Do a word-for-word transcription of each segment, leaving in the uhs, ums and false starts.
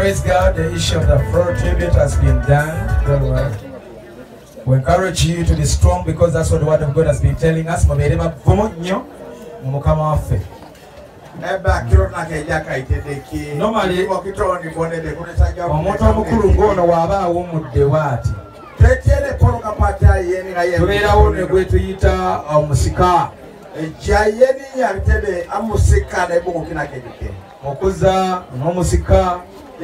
Praise God, the issue of the floor tribute has been done. Very well. We encourage you to be strong because that's what the word of God has been telling us. Normally, omuntu omukulu ng'ono w'abaawo omudde waati tubeerawo ne gwe tuyita omusika okuza n'omusika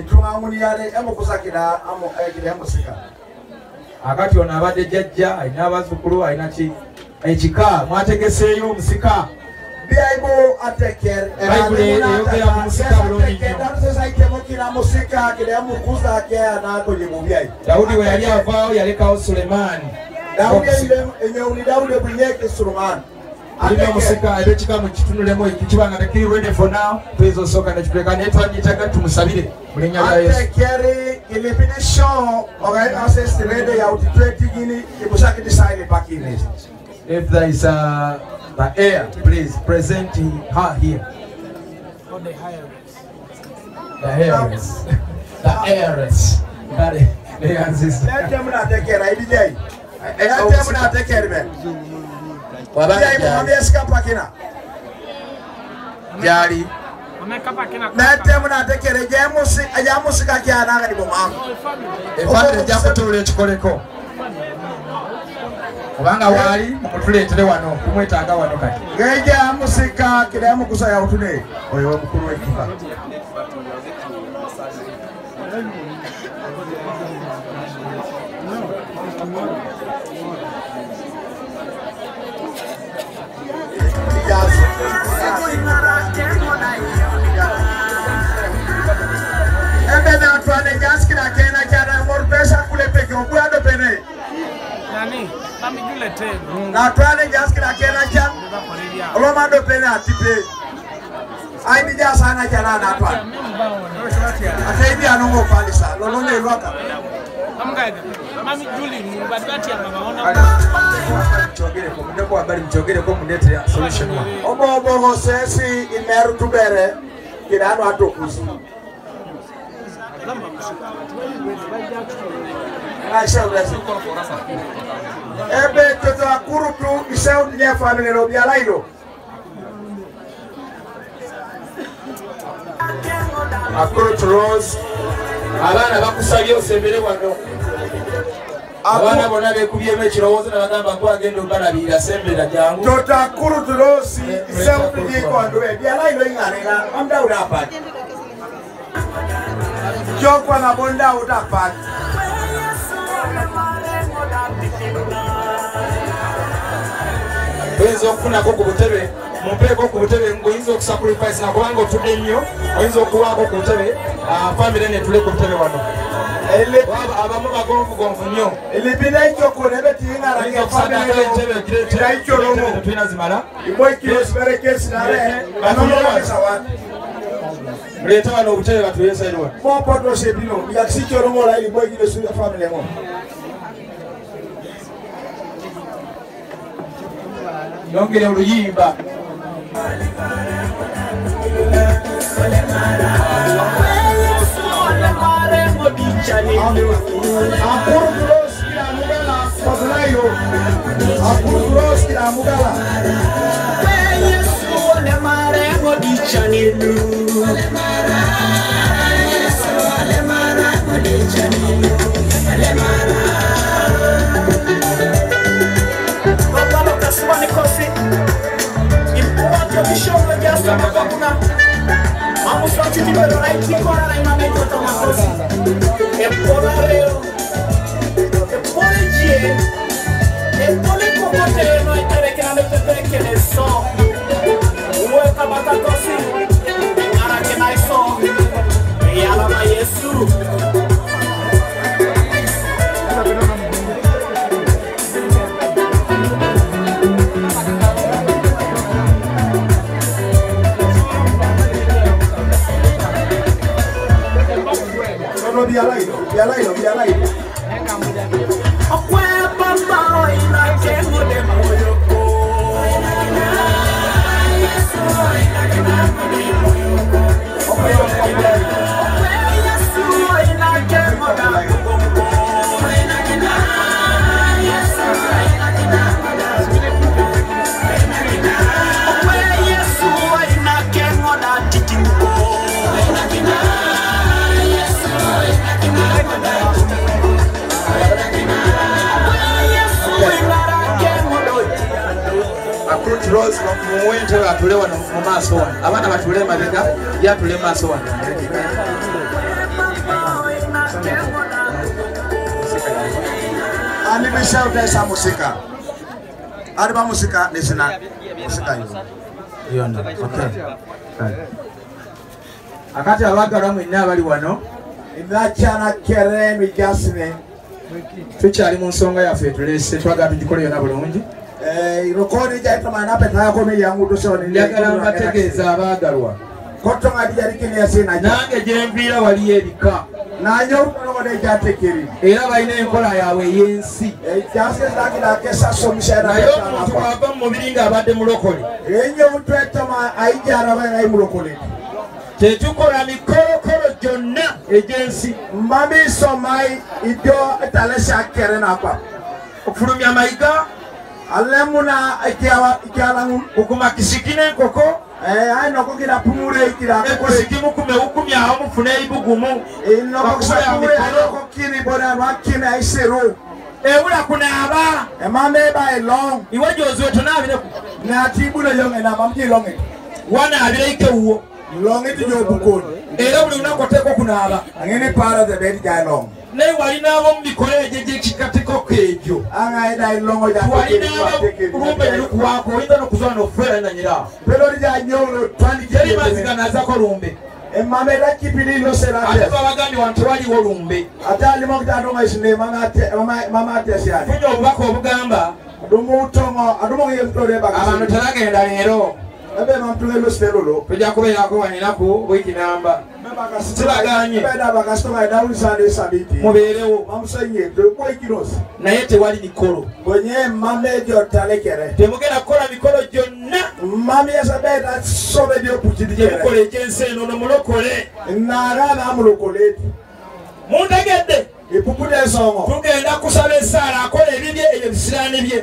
akati ono abadde jjajja alina abazzukulu alina ki ekika mwategeseeyo omusika Bible ateker Bible eyogera ku musika bulungi nnyo Daudi we yali avaawo yalekawo Sulemaani Tulina omusika eb'ekika mu kitunulemu ekibanga tekiri ready for now tuyinza osooka nekituleka naye twagiyitaga tumusabire mu linnya lya Yesu If there is a the air, please present her here. Oh, the heiress. The heiress. The heiress. Got it. The ancestor. Let them not take care. I did. Let them not take care of it. What are you doing? Jari. Let them not take care of Jamus. I Jamus Kakiana. If I did Jacob Koleko. Kubanga wali mutuleetere wano kumwetaaga wano kati geja musika kiramu kusaya utune oyo mukuru w'ekifa ebe na atwane jaskira kena kyara morpesa kule peke okwado pene nani Mami jule te. Na tuane jaskira kena cha. Oloma do pena atipe. Ai bi ja sana cha na tuane. Ate bi anongo palisa. Lolo ne loka. Amgaga. Mami juli ni badati ya mama ona. Chogere ko ndeko habari mchogere ko mndete ya solution wa. Obo obo sesi imeru tubere. Kirano atokuzi. Ebe toto akuru tu isau dia family ro bia lailo akuru Rose abana bakusabye osembere wano abana bona bekubye mekirowozo nabagamba ko agenda obalabira sembera jangu toto akuru Rose isau dia ko ando bia lailo ingarega amda urapa jokwa na bonda utapa Oyinza okufunako ku butebe mumpeeko ku butebe ngoyinza okusacrifice na kubanga otudde nnyo oyinza okuwaako ku butebe famire netule ku butebe wano abamu bagonvugonvu nnyo tulina zimala muleete wano obutebe batuyesairwa yongere oluyimba Vamos a ti pero hay que correr ahí mami yo toma cosa. Es por arreo. Es por el je. Es por el cocote no hay que que no te que le son. Hueca bata cosi. Ahora que no hay son. Y a la Jesús. Bialailo, bialailo, bialailo. Okwe papa ina kengo de moyoko. Okwe papa. Okwe Yesu Rose muwe ntebe atule wano mu maaso wano abaana batule mabega yatule maaso wano ani bishaw desa musika ari ba musika nesina musika yo yona okay akati abagala mwenna abali wano inachana keremi jasne tukyali mu nsonga yaffe tulese twagala tugikole yona bulungi eh irokoni jaita mana peta ko me yangu tusoni njagala mbategeeza abaagalwa koto ngadi yari kine yasina nange gyemviira wali ebika nanyo utonode jatekeri era balina enkola yaabwe ey'ensi eh jasne laki la kesa somishera naye omuntu bw'ava mu mubiri ng'abadde mulokole enyo mutwetoma aijara bana imulokole tetukola mikolokolo gyonna egy'ensi mami somai idio talesha kere nakwa okufulumya mayiga alemuna ikiawa ikialangu okuma kisiki n'enkoko eh ai noko kira pumure kira ekisiki mukume ukumyawo mufune ibugumu inoko kisapure noko kiri bona wakina aiseru ebula kunaaba emame ba elong iwe gyozwe tonaabireko na tibula yonge na mamji longe wanaabireko ewuwo longe tijo bukoni era buli lunaku oteekwa okunaaba angene para the bed guy long naye walinaaba mu mikolo egyo gy'ekikatekoko egyo angaida ilongo ja walinaaba lumbe nelukuwaako oyinza n'okuzwa n'ofeera nanyiraawo pero lija nyolo twandi teri maziga nazaako lumbe emame da kipili lo ate serate babagambye wantu tewaliwo lumbe atali mo kitando ngaisine mama ate mama mama ate siani funye obubaka obugamba adumu tongo adumu yemtore baga abantu teragenda leero ebe mamtunge lo sterolo tujja kubeerako waninaku bwiki namba tibaganye beda bakastonga dawu sande sabiti mubeerewo mamusenye de boy kinos naye tewali mikolo bonye mame dio talekere temugenda kukola mikolo gyonna mame yasabeta sobe dio puchidi gyemukola egyensi eno nomulokole nagana amulokoleti muntegedde ipupude songo tugenda kusaba essaala akola ebibye ebyo bisiraani bye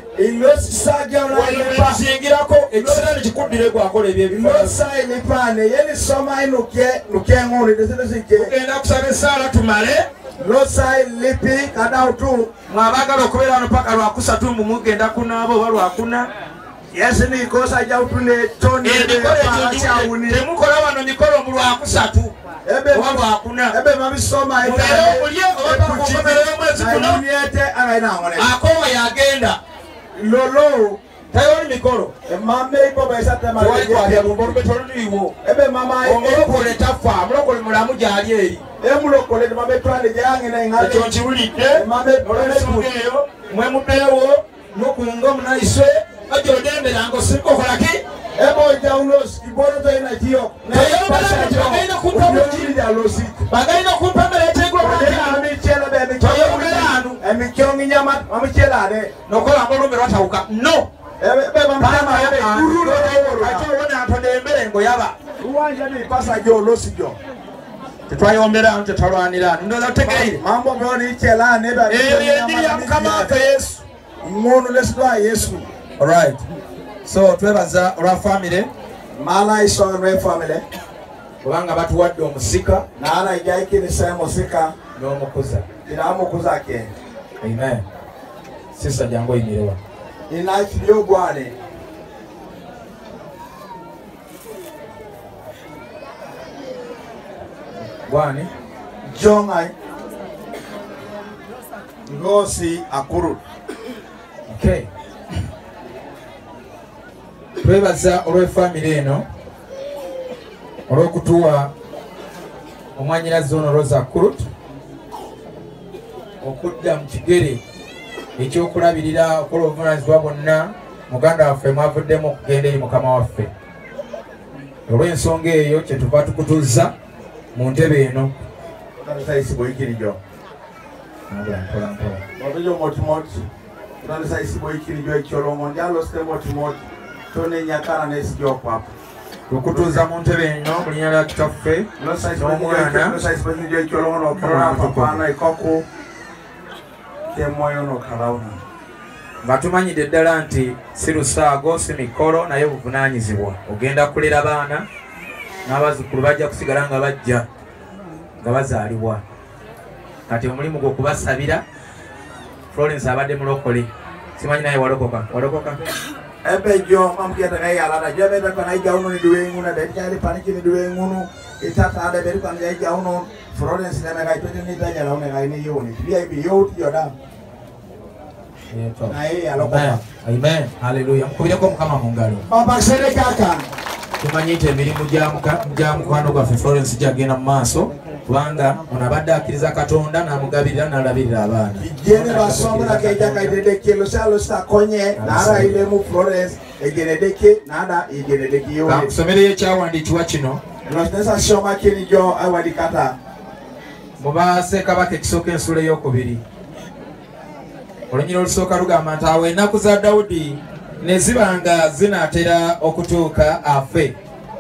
ilosingirako ekisiraani kikuddire gwakola ebyobilosailipane yenisoma inuke nukenguli desedesike tugenda kusaba essaala tumale losailipi kadautu mwabagala okubeera wano paka lwakusatu mbu mugenda kunaaba oba lwakuna yesi nikosa jautune toni temukola wano mikolo mu lwakusatu ebe wabakuna ebe mabisoma ite mulye obakomera omwezi kuno niete againa ngone akowa yagenda lolo tayoni mikolo emame ipo besa tema wali kwa ya lumboro betoluliwo ebe mama omulokole tafa mulokole mulamu jali eri emulokole mame twale jange na ngale ekyo nkiwulidde mame olwesungeyo mwe mupeewo nokunga munaiswe ajodembera ngo sikokolaki ebo jaulos iboro to ina jio na bagenda kumpa muti bagenda kumpa meletego ami chela be mi chela ami chongi nyama ami chela de nokola ngolumbe lwatawuka no ebe mama ebe ururo acho wona atodembere ngo yaba uwanja ni pasa jo losijo tetwayombera nti talwanira ndoza tegeire mambo boni chela ne ba eyo ndi ya mukama ka Yesu ngono leswa Yesu. All right. So twebaza olwa family mala iso nwe family kubanga batuwadde omusika nala ijaikini sema musika n'omukuza ila amukuza ke amen sisa jango imirewa ina kibyo bwane bwane jonga ngosi akuru. Okay. Twebaza olwe family eno olw'okutuwa omwanyirazi ono Rosa Kurut okudda mu kigere ekyokulabirira okola obuvunaanyizibwa bwonna muganda waffe mwavuddemu okugenda eri mukama waffe. Olw'ensonga eyo kyetuva tukutuzza mu ntebe eno. Saisiboikirijo otojo motimoti utani saisiboikirijo ekyolongo ndyalosite motimoti tone nyakana nesijo kwapa tukutuza mu ntebe eno mu linnya lya kitaffe n'omwana saisiboikirijo ekyolongo nokorora papana ikoko kemoyo nokalauna nga tumanyidde ddala nti si lusaago si mikolo naye buvunaanyizibwa. Ogenda kulera baana n'abazzukulu bajja kusigala nga bajja nga bazaalibwa. Kati omulimu gwe okubasabira. Florence abadde mulokole, simanyi naye walokoka walokoka ebe jo mam ke ta ya la da jo be ta kana ja uno ni duwe nguna de ja ri paniki ni duwe ngunu itata da be kan ja uno Florence na ga to ni ta ja la ne ga ni yo ni bi bi yo ti yo da Amen. Amen. Hallelujah. Mkubira ko mukama mungalo. Baba sere kaka. Tumanyite emirimu gya mukwano gwaffe Florence gyagenda mu maaso kubanga onabadde akkiriza Katonda n'amugabirira n'alabirira abaana. Igene basombera keja kaidedeke losalo sakonye nara ile mu Florence egenedeke nada egenedeke yo. Kakusomera ekyawandiikibwa kino. Nosesa shoma kini jo awadikata. Mubaase Kabaka ekisooka ensula ey'okubiri. Olunyiro olusooka lugamba nti awo ennaku za Dawudi ne zibanga zinaatera okutuuka afe.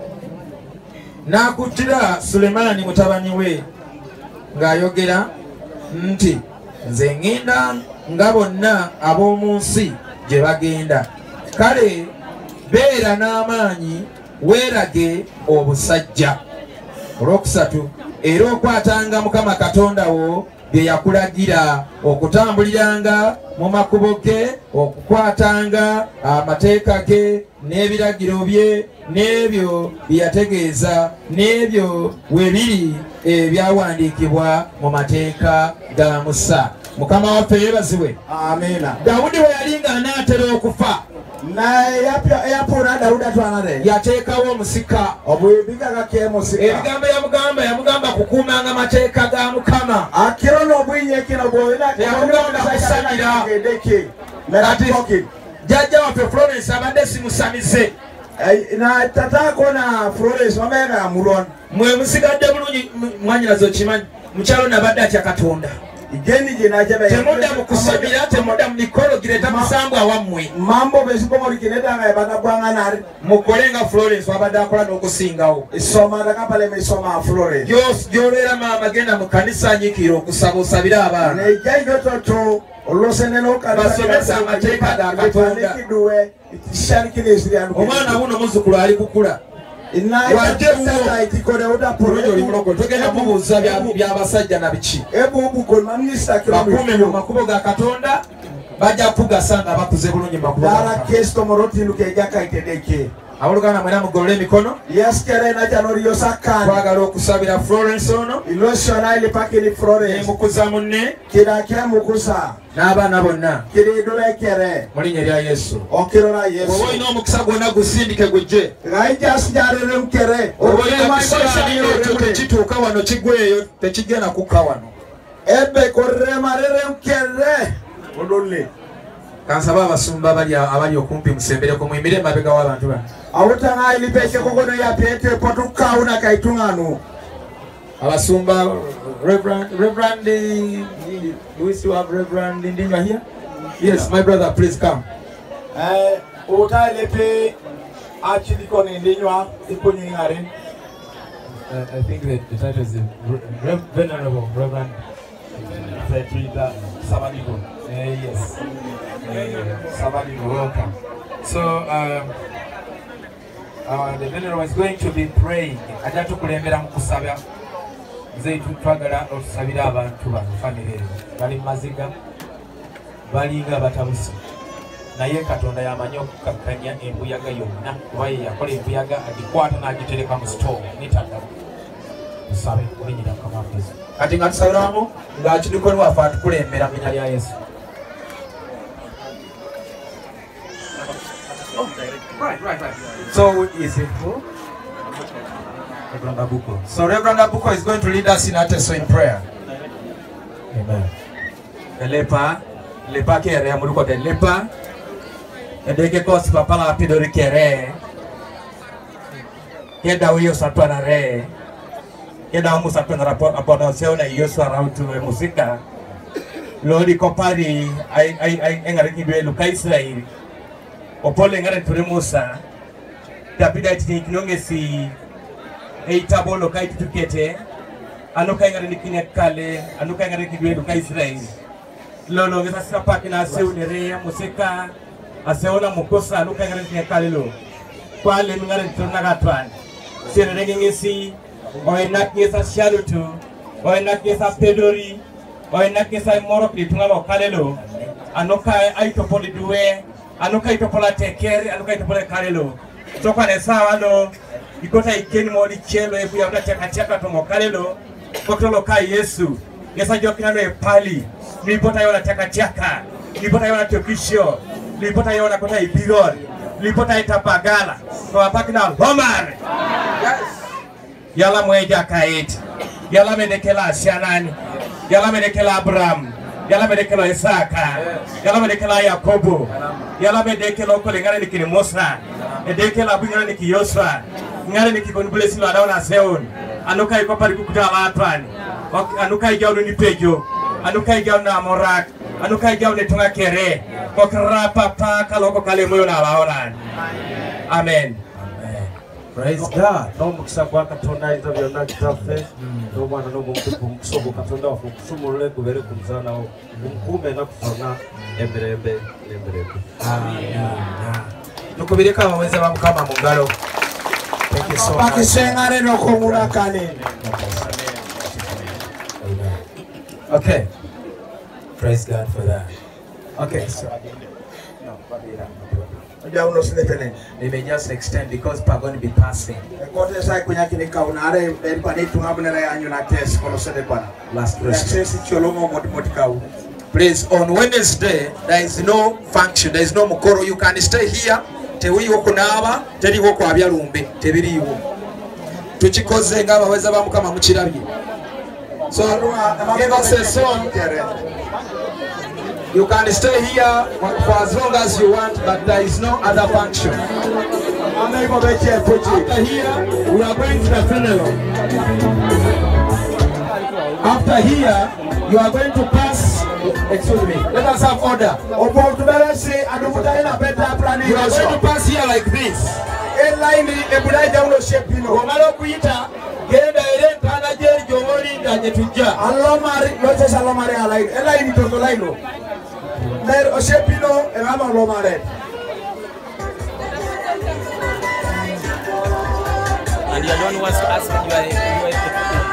N'akuttira Sulemaani mutabani we ng'ayogera nti nze ŋŋenda nga bonna ab'omu nsi gye bagenda. Kale beera n'amaanyi weerage obusajja. Olwokusatu era okwatanga Mukama Katonda wo bye yakulagira okutambuliranga mu makubo ge, okukwatanga amateeka ge n'ebiragiro bye n'ebyo bye yategeeza n'ebyo we biri ebyawandiikibwa mu mateeka ga Musa. Mukama waffe yeebazibwe. Amina. Dawudi bwe yali ng'anaatera okufa na yapya yapura Dawudi atwanare yateekawo omusika obubigaga ke musika ebigambo yamugamba yamugamba kukuumanga amateeka ga Mukama akiro n'obwinye kino bw'olina yamugamba kusanira edeke ati jjajja waffe Florence abadde simusamize na tatako na Florence wamenga ya mulon mwe musigadde bulungi mwanyirazo kimanyi mukyalo nabadde atya Katonda igeni je najabe temuda mukusabira temuda mikolo gireta musango awammwe mambo besikomo likineta nga yabada bwanga nari mukolenga Florence wabadde akola n'okusingawo isoma dakapale mesoma Florence yos jolera mama genda mu kanisa nyikiro okusaba osabira abaana ne jaijo toto oloseneno kadasa basomesa amateeka ga Katonda omwana wuno muzzukulu ali kukula togenda mubuuza by'abasajja na biki bakuume mu makubo ga Katonda bajja kugasa nga bakuze bulungi makubo Awolugana mwena mugolole emikono twagala okusabira Florence ono emukuza munne n'abaana bonna mu linnya erya Yesu. Oba olina omukisa gwonna gusindike gujje oba olina ekyo tekituuka wano kigweyo tekigenda kukka wano. Kansaba abasumba abali abali okumpi musembereko muyimire emabega w'abantu bano. Awutanga ilipeshe kokono ya pete potuka una kaitungano. Abasumba Reverend Reverend do we still have Reverend Ndinyo here? Yes, my brother, please come. Eh uta lepe actually kon Ndinyo iponyi ngare. I think that the title is Rev Venerable Reverend Petrita Sabadigo. Uh, yes. Uh, Sabadigo, welcome. So um Uh, the venerable is going to be praying. Ajja tukulembera mu kusaba. Nze twagala otusabira abantu bano family bali maziga balinga batabusi. Naye Katonda yamanyi okukakkanya embuyaga yonna kuba ye yakola embuyaga agikwata n'agitereka mu store nitadda. Tusabe kulinyira Mukama waffe. Kati nga tusabiramu ng'akidukoni waffe atukulembera mu linnya lya Yesu. Right, right, right. So is it who? Reverend Abuko. So Reverend Abuko is going to lead us in Ateso in prayer. Amen. Lepa, lepa kere amuruko de lepa. Edeke kos papa la pidori kere. Keda uyo satwana re. Keda umu satwana rapor apona seona yosu around to musika. Lodi kopari ai ai ai engariki be luka Israel. Opole ngare turemusa tapida iti kinonge si eitabolo kai tukete anuka ngare nikine kale anuka ngare kidwe luka Israel lolo ngesa sapaki na seunere musika aseona mukosa anuka ngare nikine kale lo kwale ngare tuna gatwan sere ngesi oina kesa shalutu oina kesa pedori oina kesa moro kitunga lo kale lo anuka aitopoli duwe anuka itopola tekeri anuka itopola kalelo toka ne sawa no ikota ikeni moni chelo ebu ya mtaka chaka tomo kalelo kokolo kai Yesu Yesa jokina no pali nilipota yona chaka chaka nilipota yona tokisho nilipota yona kota ibigol nilipota itapagala kwa pakina Homar yes yala mweja kaiti yala medekela Sianani yala medekela Abraham yala medekela Isaka yala medekela Yakobo yala medekela okole ngare nikini Musa edekela bingana niki Yosua ngare niki konbulesi lo adaona seon anuka iko pali kukuta watani anuka ijao ni pejo anuka ijao na morak anuka ijao ni tunga kere kokrapa pa kaloko kale moyo na waona amen. Praise God. No mukisa kwa katonda izo byonna kitaffe. No mwana no muntu mukusobo katonda wafu kusumulule kubere kumzana o. Kumkume na kufana emberembe emberembe. Amen. Tukubirika abaweza bamukama mu ngalo. Thank you so much. Bakisengare no komula kane. Okay. Praise God for that. Okay, so we may just extend because we're going to be passing. Last question. Please, on Wednesday, there is no function, there is no mukoro. You can stay here. Tewi woko naaba, teri woko abyalumbe, tebiriwo. Tukikoze nga baweza bamukama mukirabye. So, give us a song. You can stay here for as long as you want, but there is no other function. After here, we are going to the funeral. After here, you are going to pass. Excuse me. Let us have order. You are going to pass here like this. Mer Oshepino and I'm a Lomare. And you're the one who wants to ask me, you are, you are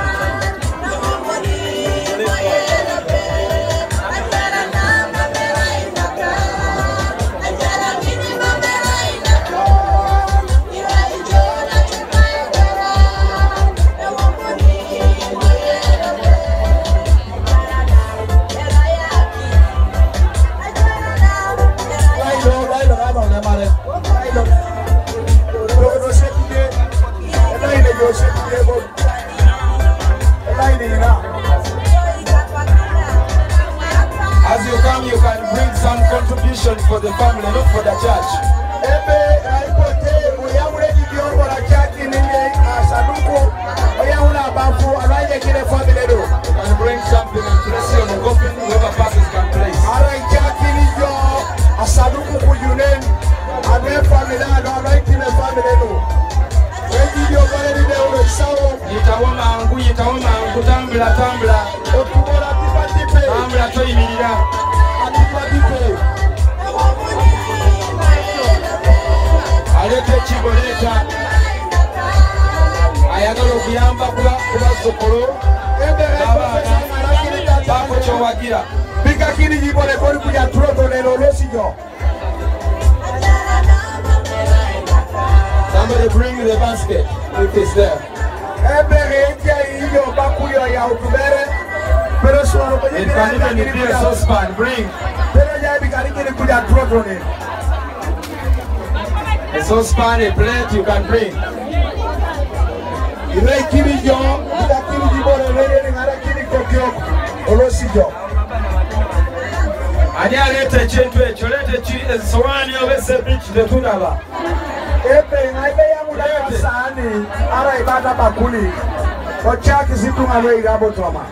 As you come, you can bring some contribution for the family, not for the church. You can bring something and place it on the coffin, whoever passes can place. Yitawoma angu, yitawoma angu, tambula, tambula. Tambula toyimirira. Alete chiboleta. Ayagala okuyamba kuba bazzukulu. Abaana bako kyowagira. Bikakiri jibole koli kuja troto lelo losijo. Somebody bring the basket if it's there. It can even be a saucepan. Bring a saucepan, a plate you can bring. Ani alete ekintu ekyo, leeta essowaani oba esseppiki tetulaba. Epe ngaibe yangu na sahani ara ibada bakuli ochaki situ ngalo irabo toma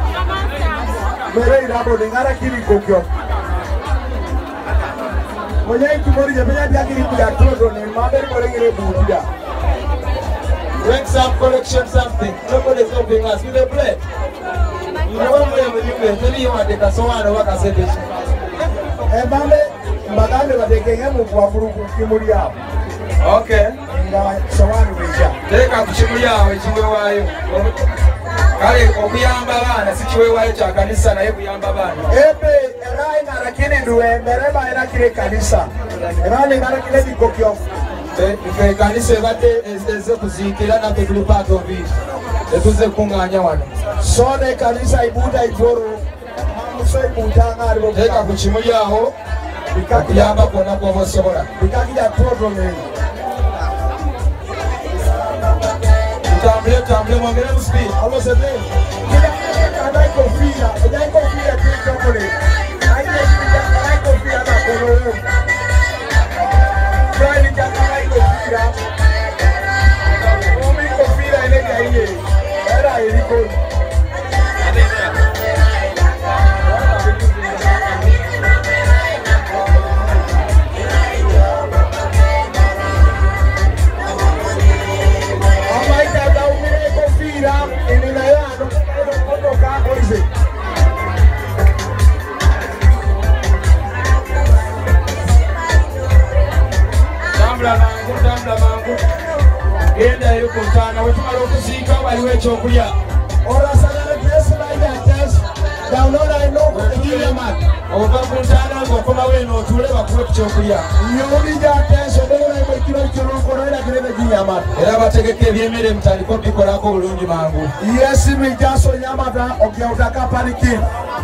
mere irabo ngara kiri kokyo mwenye kimori je penya dia kiri kuja todo ni maberi kore ngire buja. Bring some collection something. Nobody is helping us with the bread. You know what we are telling you what they can so on what I said. E bambe mbagande badekenge mu kwafuru kimori yabo. Okay. Teka kuchimuli yawe chiwewayo. Kale okuyamba abaana si chiwewayo kya kanisa naye kuyamba abaana. Ebe Erai ngara kini duwe mereba era kile kanisa. Erai ngara kile dikokyo. Ife kanisa ebadde eze kuzikira naffe tuli part of it. Etuze kunganya wano. Sone kanisa ibuda iboro. Mamuso ibuda ngari bo. Teka ku kimuli aho bikakuyamba kwonna kw'oba osobola. Bikakija problem. Tambule tambule mwongere mu speed. Almost a day. Kila kofia, ejai kofia kwa kule. Aile kila kofia na koloro. Kwani kama kofia. Omi kofia ile kaile. Era iliko. Genda yuko mtana wetumala okuzika waliwo ekyokulya orasagala pesa naija test download I know kugira mat ova ku ntana ng'okomawo eno otuule bakuwe ku kyokulya nyolija test odola imo kilo kiroko naira kirebe ginya mat era bategeka ebyemmere mutandika obikolako bulungi mangu yes mijaso nyamata okyawutaka paniki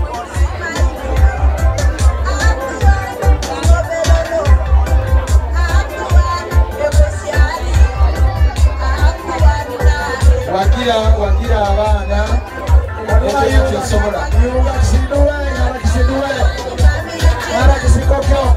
wagira wagira abaana ekyo kyosobola yugakisinduwe ngarakisinduwe ngarakisikokyo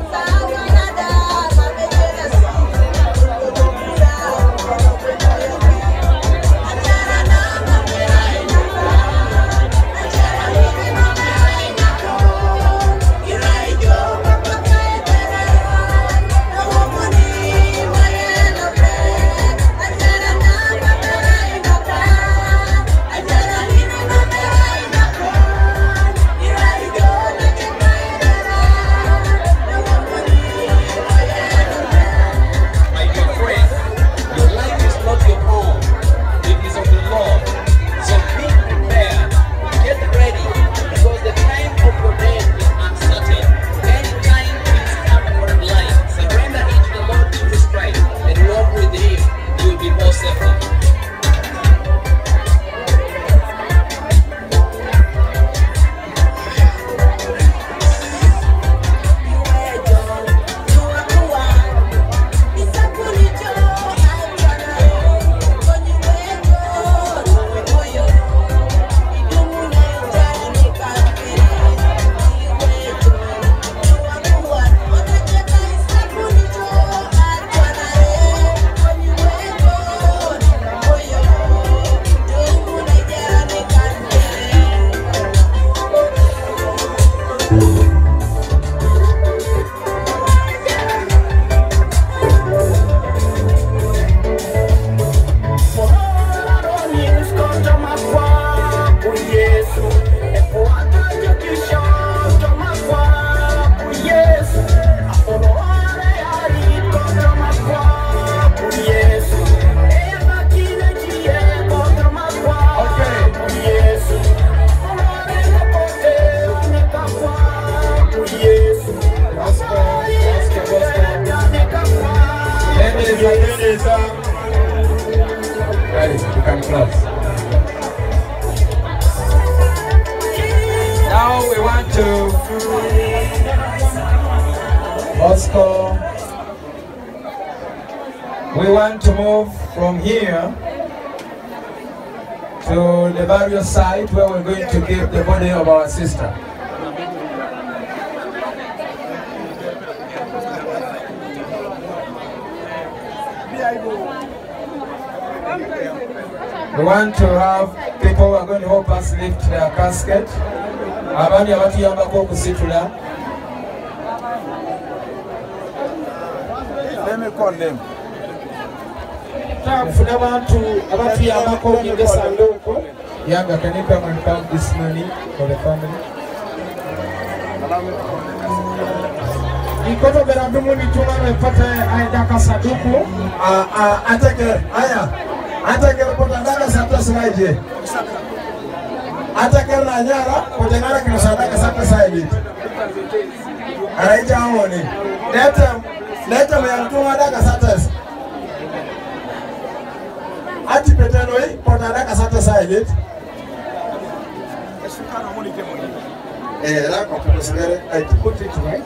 Now we want to Oscar. We want to move from here to the burial site where we're going to give the body of our sister. We want to have people who are going to help us lift their casket. Abandi abatuyambako okusitula. Let me call them. Tufuna abantu abatuyambako okugenda esanduuko. Yanga, can you come and count this money for the family? Ikoto beradumu ni chunga mepate aida kasaduku. Ah ah atake aya atake potandaka sata sinaje atake na nyara potengana kino sadaka sata saidi Anaita honi. Leta leta myantunga daka satas. Ati petano hii pota daka satas ile. Eh, la considere I put it right.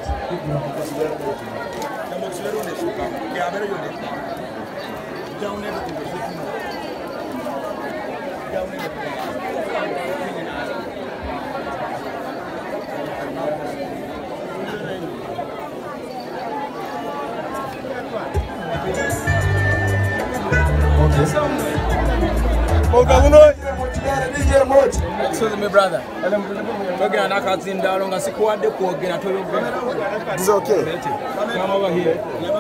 Excuse me, brother. Again, I can't see down long as you want the poor again. I told you, It's okay. come over here.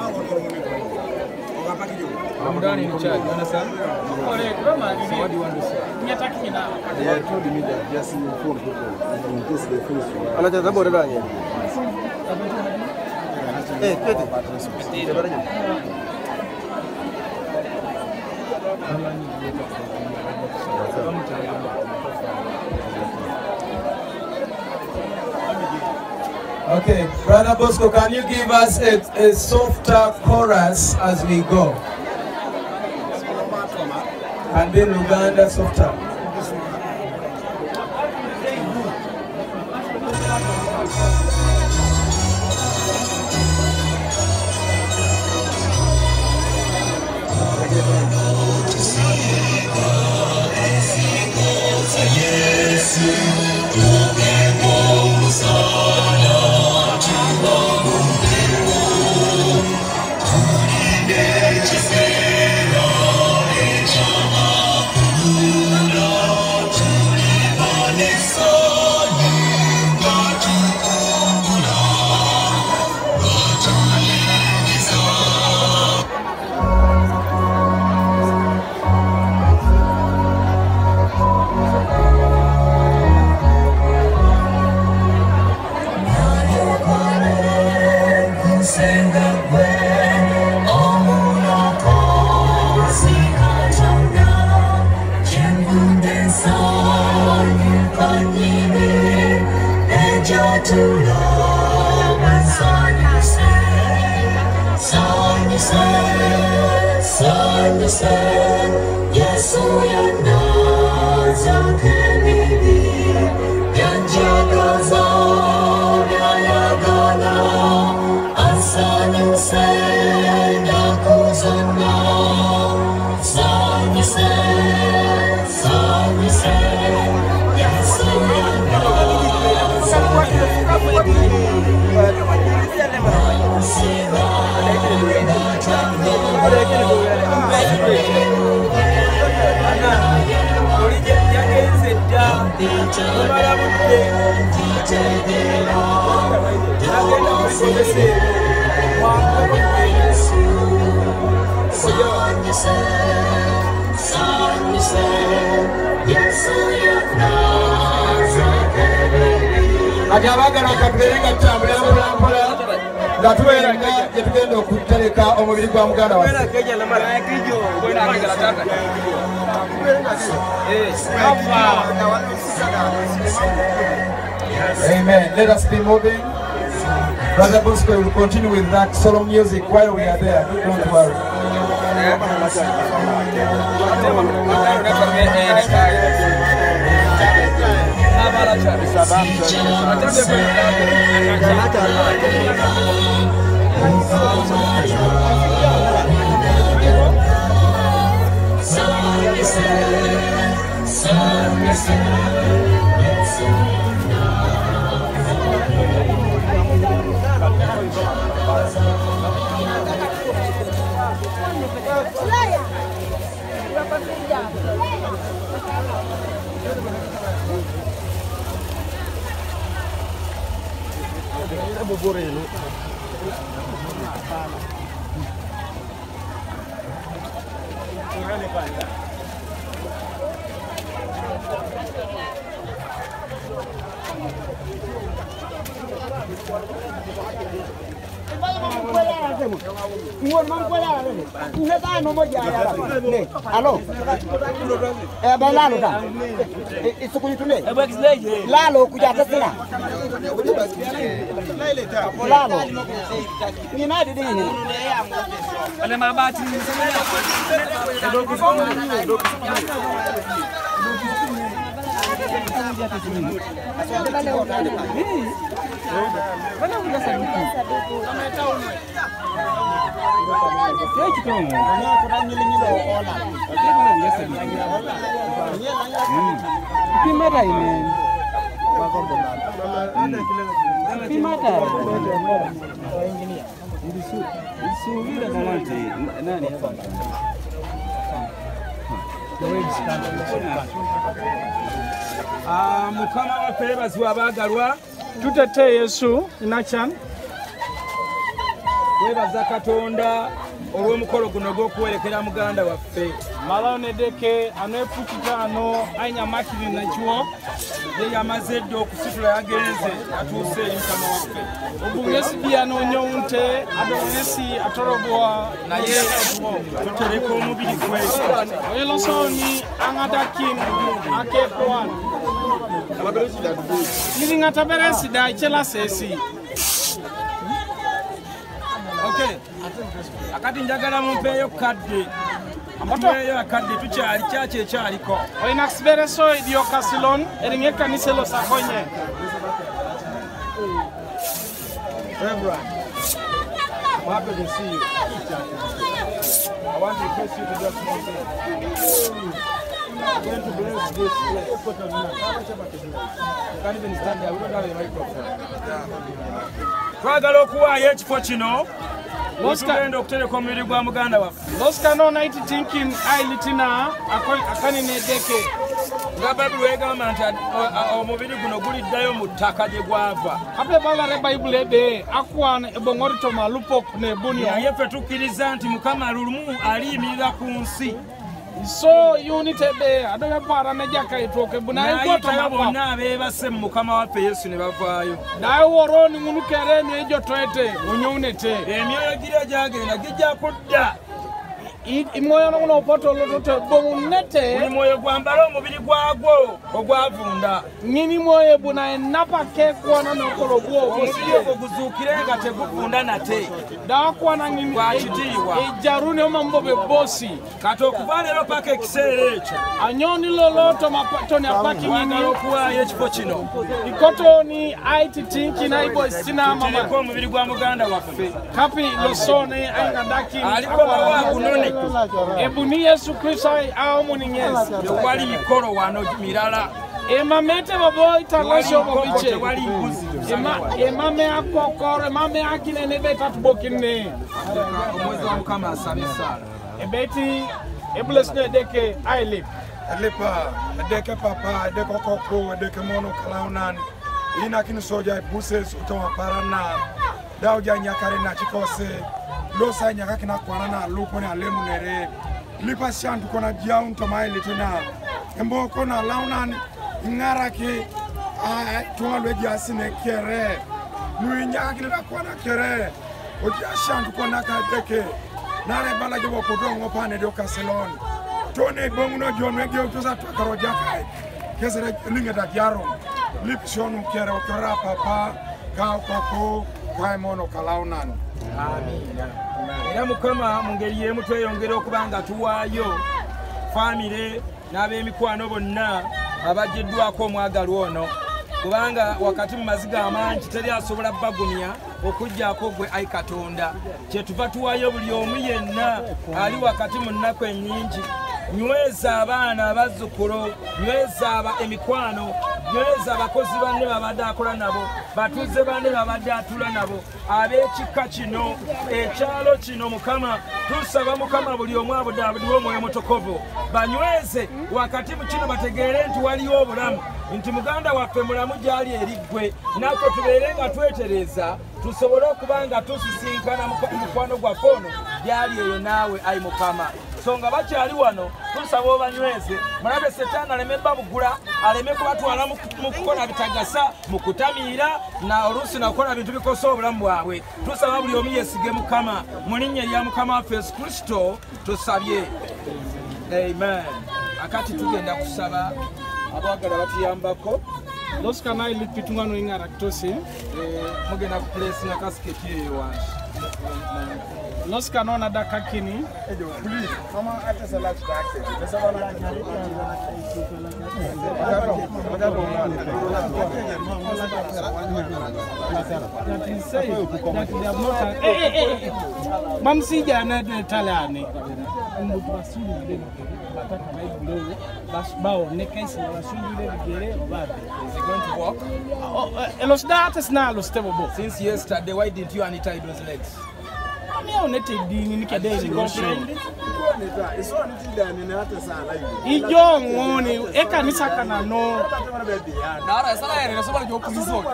I'm done in the chat. You understand? So what do you want to say? Yeah, I told me that just inform people in case they finish. Anacheza bora ndani. Eh, kete. Okay, Brother Bosco, can you give us a, a softer chorus as we go? And then Uganda softer. Ajabagala kaberenga tambula mpola gatwera yetugenda okutereka omubiri gwa muganda wa Amen. Let us be moving. Brother Bosco will continue with that solo music while we are there. Don't worry. mu. Ngor man ko la ne. Ne ta no mo ja ya. Ne. Alo. Eh ba la lo ta. E su ku tunde. E ba kisleje. La lo ku ja ta sina. La lo. Ni na de ni. Ale ma ba ti. E do ku so. Do ku so. Ah, mukama waffe baziwa abagalwa tutete Yesu inachan webaza Katonda olw'omukolo guno gw'okuwerekera muganda waffe malone deke anepukita ano ainyamakiri nachiwo ye yamaze dde okusitula yagenze atuuse eri mukama waffe obungesi byano nyonte adongesi atorobwa naye tutereka omubiri gwe oyelosoni angadakin akekwan nilingata beresida ichela sesi. Okay, akati njagala mumpeeyo kadde amatueyo akadde tukyali kyaki ekyaliko oinaksibereso idio kasilon eringe kaniselo sakonye. Reverend, I'm happy to see you. I want to request you to just one thing. I'm going to bless this place. You can't even stand there. We don't have a microphone. Twagala okuwaayo ekifo kino tugenda okutereka omubiri gwa muganda waffe loskano night thinking ailitina akanine deke nga Bayibuli egamba nti omubiri guno guliddayo mu ttaka gye gwava ape balare Bayibuli ebe akwana ebongorito malupok ne bunyo naye ffe tukkiriza nti Mukama lumu aliyimirira ku nsi so unity be adobe para ne jaka itoke bunaye goto bonna abeebase mu Mukama waffe Yesu ne bavaayo naye woroni ngunu kere ne jotoete unyonete emyoyo gira gyagenda gijja kudda imoyo no poto lotote bomunete ni moyo gwambala omubiri gwagwo ogwavunda nyini moyo bunaye napake kwana nokolo gwo omubiri guzuukire nga teguvunda nate dakwana ngini gwakitiibwa ejaruni omambobe bosi kati okuva leero paka ekiseera ekyo anyoni loloto mapatoni apaki ngini okuwaayo ekifo kino ikotoni aiti tinki naibo sina mama tereko omubiri gwa muganda waffe kapi losone aingadaki aliko bawagunone ebuni Yesu Kristo aomuni nyezi wali mikoro wano mirala emamete babo italosho bobiche wali mbuzi ema emame akokoro emame akinene beta tubokine omwezi wa Mukama asabye sala ebeti eblesne deke ailip Alipa, deke papa, deke kokoko, deke mono kalaunan. Ina kini soja buses utoma parana. Dauja nyakare na chikose. Losa nyaka kina kwana na lupo na lemu nere. Lipa shantu kona jiaun toma ile tena. Embo kona launan ingara ki tuwa lweji asine kere. Nui nyaka kina kwana kere. Ojia shantu kona ka deke. Nare bala jobo kodongo pane doka salon. Tone bonguno John Wege utoza twakaro jakai kesere lingeta diaro lipshonu kere okra papa ka kwako kwa mono kalaunan amina era Mukama mungeri yemu tweyongera okubanga tuwaayo family n'abemikwano bonna abajiddwako omwagalwa ono kubanga wakati mu maziga amangi teri asobola bagumya okujjako gwe ayi Katonda kyetuva tuwaayo buli omu yenna ali wakati mu nnaku ennyingi nyweza abaana abazzukulu nyweza aba emikwano nyweza abakozi banne babadde akola nabo batuze banne babadde atula nabo ab'ekika kino ekyalo kino Mukama tusaba Mukama buli omu abudaabudiwe omwoyo mutukuvu banyweze wakati mu kino bategeere nti waliwo obulamu nti muganda waffe mulamu gyali eriggwe naffe tubeere nga twetereza tusobole okuba nga tusisinkana mukwano gwaffe ono gyali eyo naawe ayi Mukama songa bakyali wano tusaba obanyweze mulabe Setaani aleme babugula aleme kubatwala mu kukola bitagasa mu kutamiira na oluusi nakola bintu bikosa obulamu bwabwe tusaba buli omu yeesige Mukama mu linnya lya Mukama waffe Yesu Kristo tusabye amen. Akati tugenda kusaba abagala batuyambako losikana ilipitungano ingara kutose mugenda ku place na kasiketi eyo wansi losikana ona daka kini Mama hata salati taxi. Pesa wana mamsija na talane mbutu basuli ndeno bataka maibuleo basbao nekaisi na basuli bigere obabe is it going to work? Oh, elos datas na los tebo Since yesterday why didn't you untie those legs? Mimi onete dini nikedeli complained. Ijo ngoni ekanisa kana no Nara sala yere nasoma njo kulizo.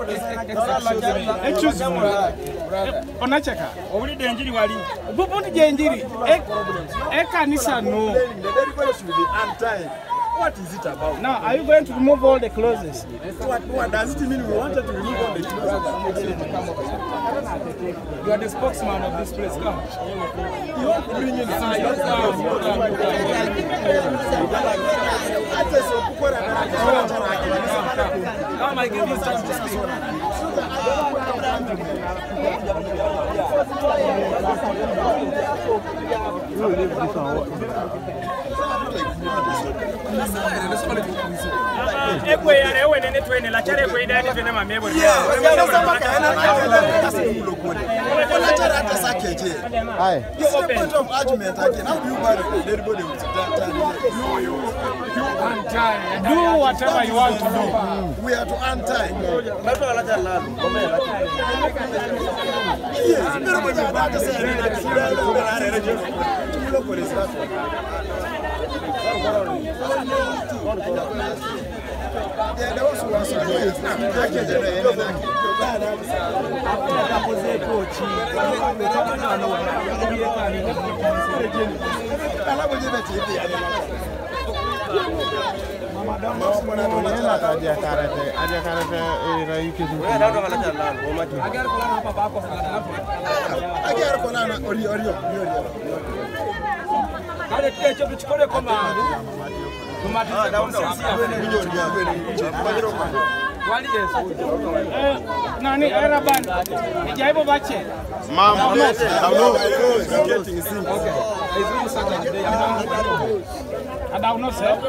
Excuse me. Onacheka. Obuli denjiri wali. Bubundi jenjiri. Ekanisa no. What is it about? Now, are you going to remove all the clothes? What, what does it mean we wanted to remove all the clothes? You are the spokesman of this place. Come. You want to bring in the Come, I give you time to speak. Ekwe yale ewe nene twene la chare kwe ndani twene mamebo. Aye. This is the point of argument again. How do you buy everybody with that? Do whatever you want to do. We are to untie. Yes, everybody is back to say yeah, there was one side. Nani Araban? Jaibo bache. Mama, no. I don't know, sir.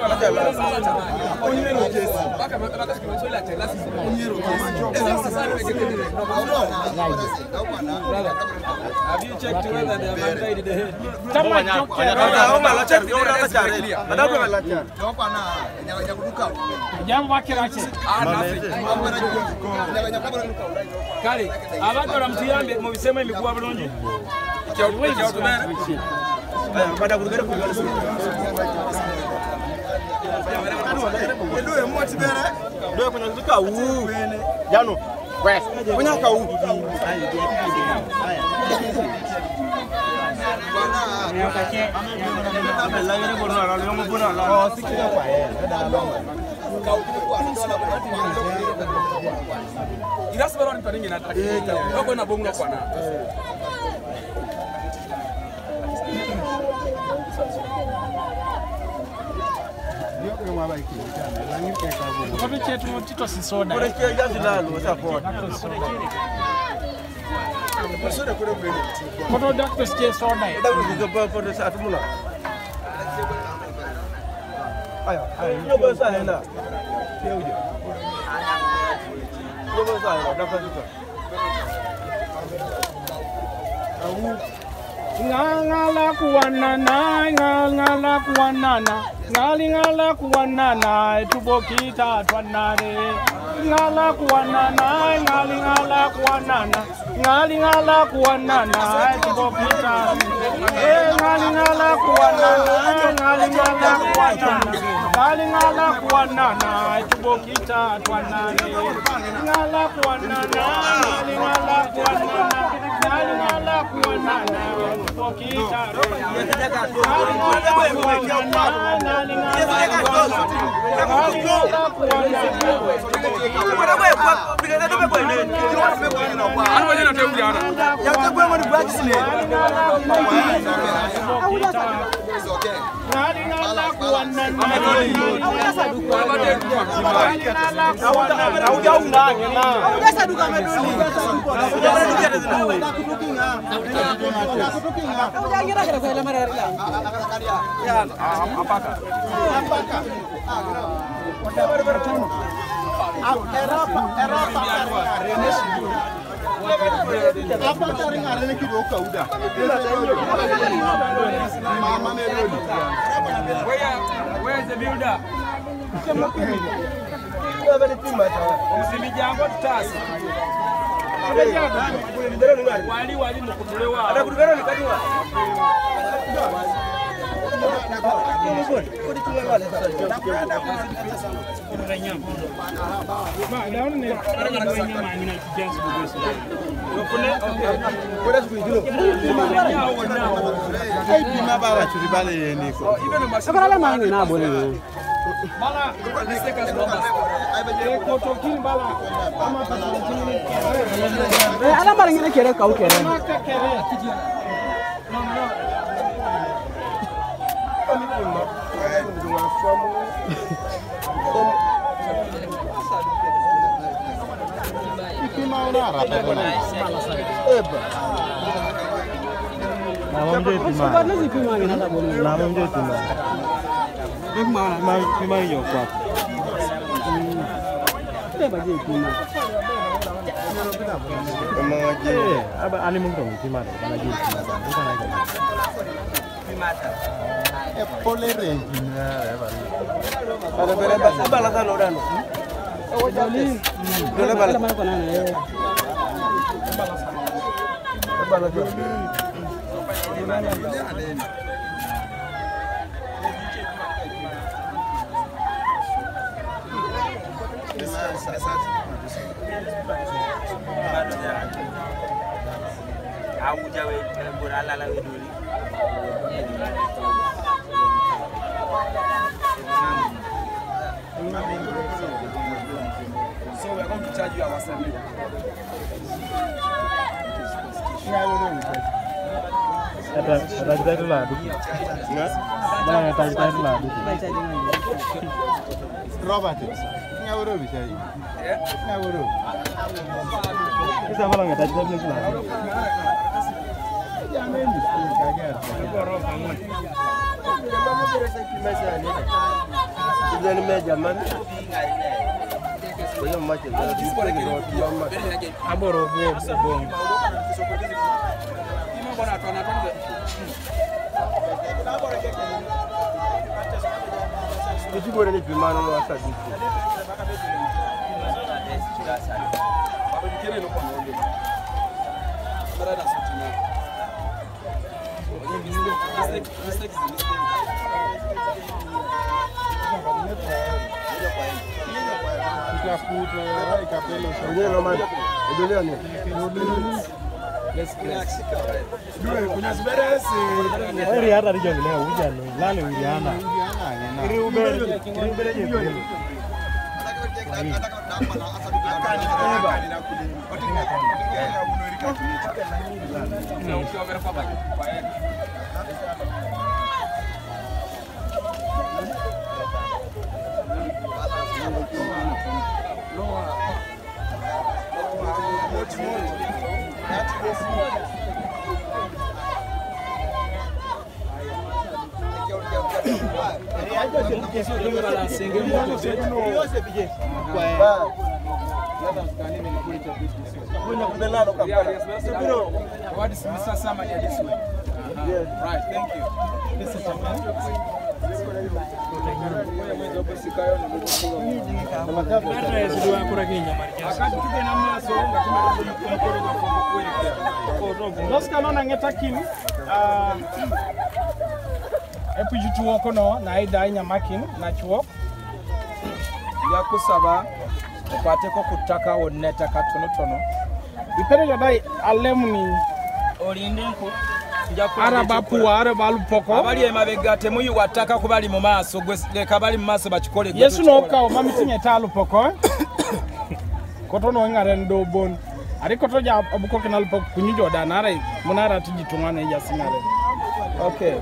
Have you checked whether they have untied the head? Kale, abantu baramutuyambe mu bisema emikuwa bulungi. Kyautumera. Bada kurugere ku Ndio mmoja bere. Ndio kwenye zuka uu. Jano. West. Kwenye ka uu. Irasbara ni paringi na taki. Ndio na bongo kwa na. Koto chetu motito si soda. Kore kia jazi lalo support. Koto doctor che soda. Ndio kuzipa kwa sa atumula. Aya, aya, ndio basa hela. Pia uje. Ndio basa hela, dafa zuka. Au ngala kuwanana ngala kuwanana ngali ngala kuwanana tubokita twanare ngala kuwanana ngali ngala kuwanana ngali ngala kuwanana tubokita ngali ngala kuwanana ngali ngala kuwanana ngali ngala kuwanana tubokita twanare ngala kuwanana ngali ngala kuwanana Where's the builder? Msimijango tutasi. Wali wali mkutolewa. Atakutolewa ni kati wa. Ala bala ngene kere ka ukere. So we are going to charge you our salary. Ada ada kita itu lah, mana ada kita itu lah. Robert, ngawur bisa ini. Ngawur. Kita malah nggak ada kita itu lah. Jangan di sini kaget. Orang bangun. Kamu berasa kimasa ni? Jangan mejaman. Saya macam ni. Aboro boleh sebong. Itu boleh ni gimana lo asal itu? Let's relax. Dua punya seberes. Oh Riana ada jangan leh hujan, lalu Riana. Kiri uber, kiri uber aja. What is Mister Samanya this way? Right, thank you. This is Loskanona ngetakin uh epu jutuo kono na ida nya makin na chuo ya kusaba upate ko kutaka oneta katono tono ipere yadai alemni olinde nku arabapuwa arabalupoko abali emabega temuyiwa ttaka kubali mu maaso leka bali mu maaso bakikole yesu nokawo mamitinye talupoko kotono ngaren do bon ari koto ja abuko kenal pok kunyijo danare munara tijitungana ya singare. Okay.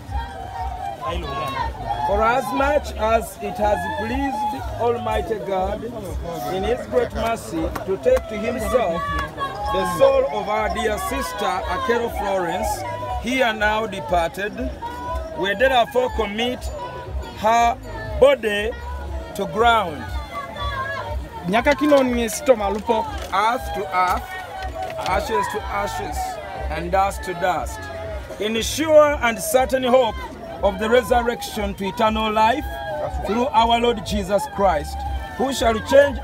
For as much as it has pleased Almighty God in His great mercy to take to Himself the soul of our dear sister Akero Florence, here now departed, we therefore commit her body to ground, nyaka kino ni stoma lupo, earth to earth, ashes to ashes, and dust to dust, in the sure and certain hope of the resurrection to eternal life through our Lord Jesus Christ, who shall change